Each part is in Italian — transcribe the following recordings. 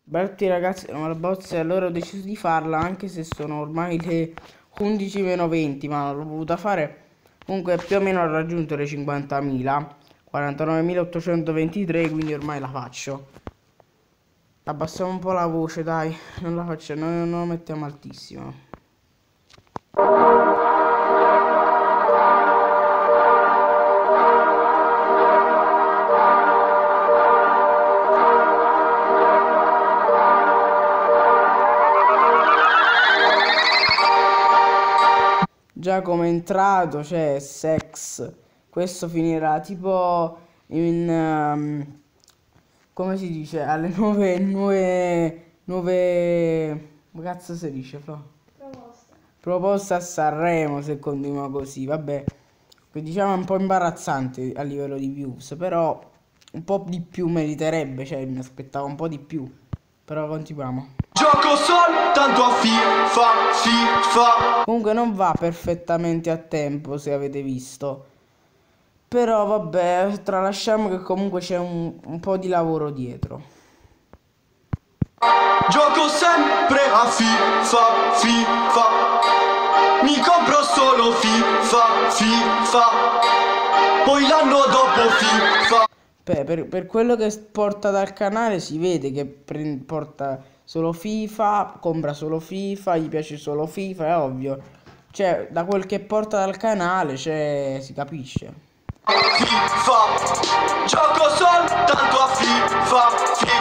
Berti ragazzi, la bozza e allora ho deciso di farla anche se sono ormai le 11 meno 20, ma l'ho voluta fare. Comunque più o meno ho raggiunto le 50.000, 49.823, quindi ormai la faccio. Abbassiamo un po' la voce, dai, non la faccio, non la mettiamo altissimo. Già come è entrato c'è sex. Questo finirà tipo in come si dice alle 9 come cazzo si dice, Flo? Proposta a Sanremo se continua così, vabbè. Che diciamo è un po' imbarazzante a livello di views, però un po' di più meriterebbe, cioè mi aspettavo un po' di più. Però continuiamo. Gioco soltanto a FIFA. Comunque non va perfettamente a tempo, se avete visto. Però vabbè, tralasciamo che comunque c'è un po' di lavoro dietro. Gioco sempre a FIFA. Mi compro solo FIFA. Poi l'anno dopo FIFA. Beh, per quello che porta dal canale si vede che porta solo FIFA, compra solo FIFA, gli piace solo FIFA, è ovvio. Cioè, da quel che porta dal canale, cioè, si capisce. FIFA. Gioco soltanto a FIFA.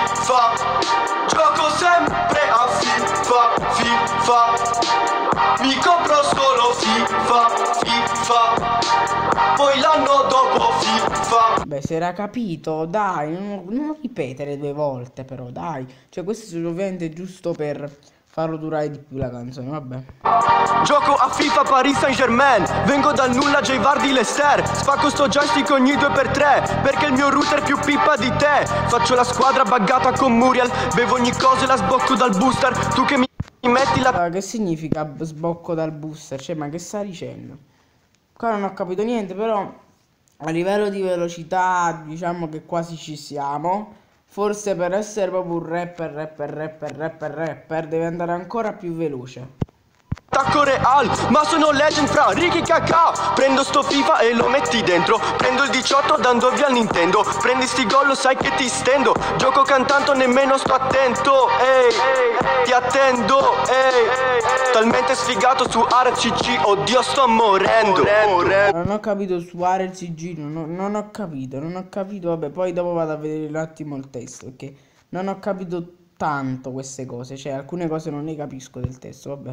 Gioco sempre a FIFA. Mi compro solo FIFA. Poi l'anno dopo FIFA. Beh, si era capito, dai, non ripetere 2 volte però, dai. Cioè, questo è ovviamente giusto per farlo durare di più la canzone, vabbè. Gioco a FIFA Paris Saint-Germain. Vengo dal nulla, J Vardy Lester. Spacco sto joystick ogni 2x3 perché il mio router è più pippa di te. Faccio la squadra buggata con Muriel. Bevo ogni cosa e la sbocco dal booster. Tu che mi metti la... Che significa sbocco dal booster? Cioè, ma che sta dicendo? Qua non ho capito niente, però a livello di velocità diciamo che quasi ci siamo. Forse per essere proprio un rapper deve andare ancora più veloce. Attacco real, ma sono legend fra Ricky Kakà. Prendo sto FIFA e lo metti dentro. Prendo il 18 dando via al Nintendo. Prendi sti gol, lo sai che ti stendo. Gioco cantando, nemmeno sto attento. Ehi, ti attendo. Ehi, talmente sfigato su RCC. Oddio, sto morendo. Non ho capito su RCG, non ho capito. Vabbè, poi dopo vado a vedere un attimo il testo, perché non ho capito tanto queste cose, cioè alcune cose non ne capisco del testo, vabbè.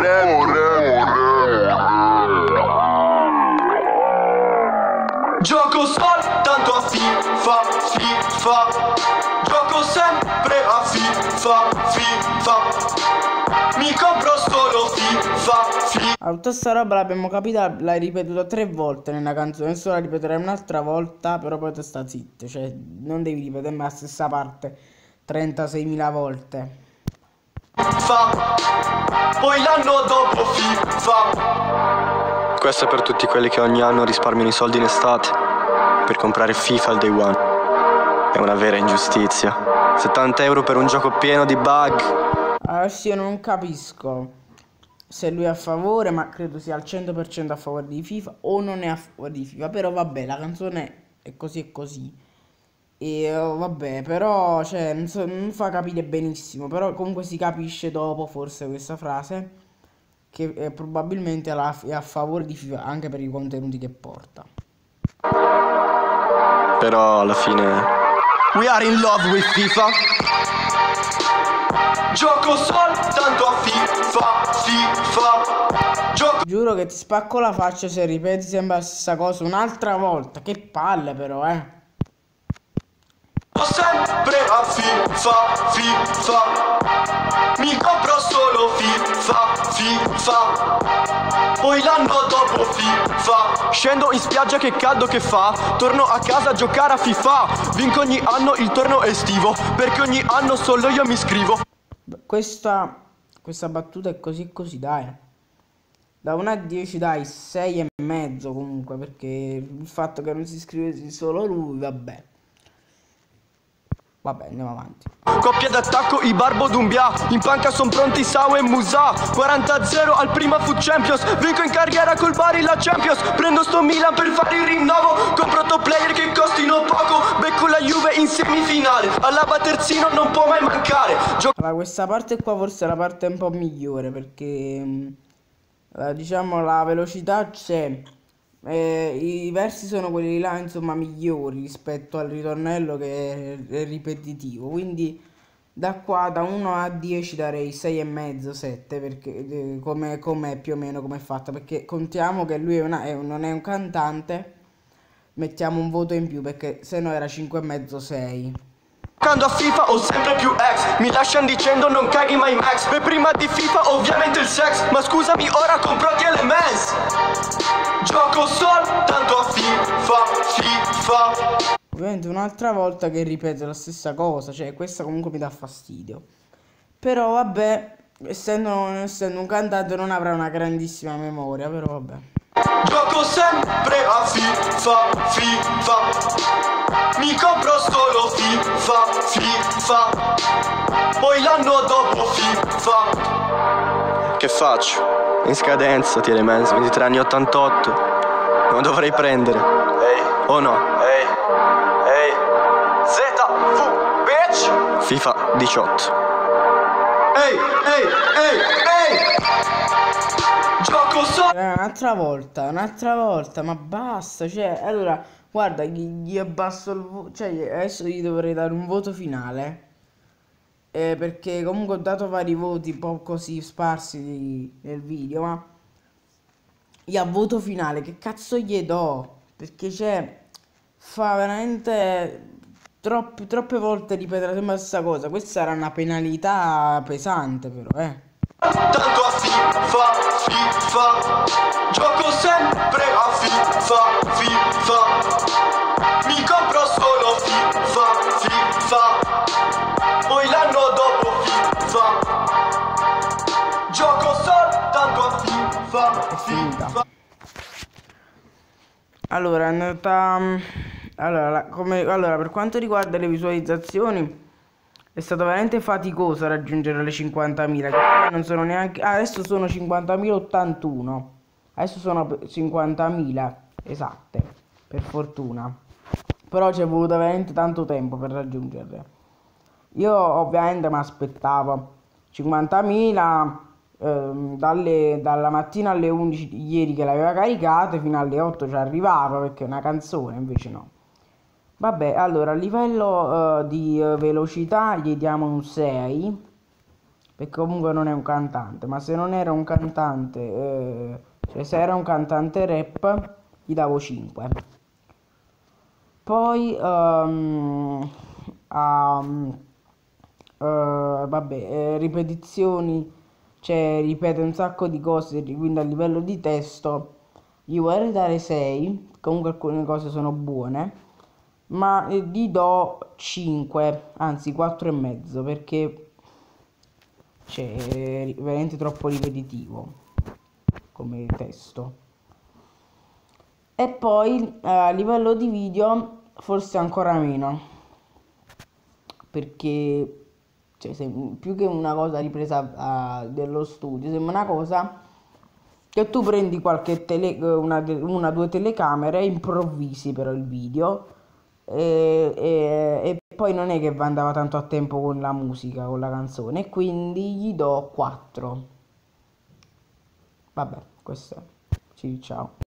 Gioco soltanto a FIFA. Gioco sempre a FIFA. Mi compro solo FIFA. Tutta sta roba l'abbiamo capita, l'hai ripetuta 3 volte nella canzone, adesso la ripeterai un'altra volta, però poi te sta zitto, cioè non devi ripetere la stessa parte 36.000 volte. Poi l'anno dopo FIFA. Questo è per tutti quelli che ogni anno risparmiano i soldi in estate per comprare FIFA al day one. È una vera ingiustizia. 70 euro per un gioco pieno di bug. Adesso io non capisco se lui è a favore, ma credo sia al 100% a favore di FIFA o non è a favore di FIFA, però vabbè, la canzone è così e così. E vabbè, però, cioè, non fa capire benissimo, però comunque si capisce dopo forse questa frase, che probabilmente è a favore di FIFA anche per i contenuti che porta. Però alla fine we are in love with FIFA. Gioco soltanto a FIFA. Gioco. Giuro che ti spacco la faccia se ripeti sempre la stessa cosa un'altra volta. Che palle però, Sempre a FIFA. Mi compro solo FIFA. Poi l'anno dopo FIFA. Scendo in spiaggia, che caldo che fa. Torno a casa a giocare a FIFA. Vinco ogni anno il torneo estivo, perché ogni anno solo io mi iscrivo. Questa battuta è così così, dai. Da 1 a 10 dai 6,5 comunque, perché il fatto che non si iscrivesse solo lui, vabbè. vabbè, andiamo avanti. Coppia d'attacco, i Barbo Dumbia. In panca son pronti Sao e Musa. 40-0 al prima Food Champions. Vinco in carriera col Bari la Champions. Prendo sto Milan per fare il rinnovo. Compro top player che costino poco. Becco la Juve in semifinale. All'Aba terzino non può mai mancare. Allora, questa parte qua forse è la parte un po' migliore, perché diciamo la velocità c'è. I versi sono quelli là, insomma, migliori rispetto al ritornello che è ripetitivo. Quindi da qua, da 1 a 10 darei 6,5, 7, perché come più o meno come è fatta, perché contiamo che lui non è un cantante, mettiamo un voto in più, perché se no era 5,5, 6. Giocando a FIFA ho sempre più ex. Mi lasciano dicendo non caghi mai Max. E prima di FIFA ovviamente il sex. Ma scusami, ora compro TLMS. Gioco soltanto a FIFA. Ovviamente un'altra volta che ripete la stessa cosa, cioè questa comunque mi dà fastidio. Però vabbè, essendo un cantante non avrà una grandissima memoria, però vabbè. Gioco sempre a FIFA. Mi compro solo FIFA. Poi l'anno dopo FIFA. Che faccio? In scadenza TLMS 23 anni 88. Non dovrei prendere. Ehi. O no? Ehi. ZV bitch. FIFA 18. Ehi. Gioco solo. Un'altra volta, ma basta, cioè, allora, guarda, gli abbasso il voto, cioè, adesso gli dovrei dare un voto finale, perché comunque ho dato vari voti un po' così sparsi nel video, ma a voto finale, che cazzo gli do? Perché, cioè, fa veramente troppe volte ripetere sempre la stessa cosa, questa era una penalità pesante però, Tanto a FIFA. Gioco sempre a FIFA. Mi compro solo FIFA. Poi l'anno dopo FIFA. Gioco soltanto a FIFA. Allora, è andata. Allora, per quanto riguarda le visualizzazioni, è stato veramente faticoso raggiungere le 50.000. Che poi non sono neanche. Adesso sono 50.081. Adesso sono 50.000 esatte, per fortuna. Però ci è voluto veramente tanto tempo per raggiungerle. Io ovviamente mi aspettavo 50.000. Dalla mattina alle 11 ieri che l'aveva caricata fino alle 8 ci arrivava, perché è una canzone, invece no. Vabbè, allora a livello di velocità gli diamo un 6, perché comunque non è un cantante, ma se non era un cantante, cioè se era un cantante rap gli davo 5. Poi vabbè, ripetizioni, cioè ripete un sacco di cose, quindi a livello di testo gli vorrei dare 6, comunque alcune cose sono buone, ma gli do 5, anzi 4,5, perché c'è veramente troppo ripetitivo come testo. E poi a livello di video forse ancora meno, perché cioè, più che una cosa ripresa dello studio, sembra una cosa che tu prendi qualche una o due telecamere e improvvisi però il video, e poi non è che andava tanto a tempo con la musica, con la canzone, e quindi gli do 4. Vabbè, questo è. Ciao.